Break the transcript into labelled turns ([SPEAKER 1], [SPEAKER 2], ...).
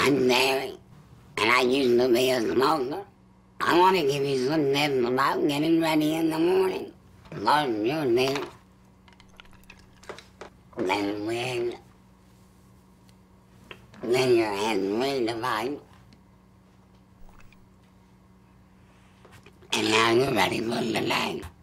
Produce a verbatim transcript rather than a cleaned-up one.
[SPEAKER 1] I'm married, and I used to be a smoker. I want to give you some tips about getting ready in the morning. First, you need then wig, then your hand-free device, and now you're ready for the day.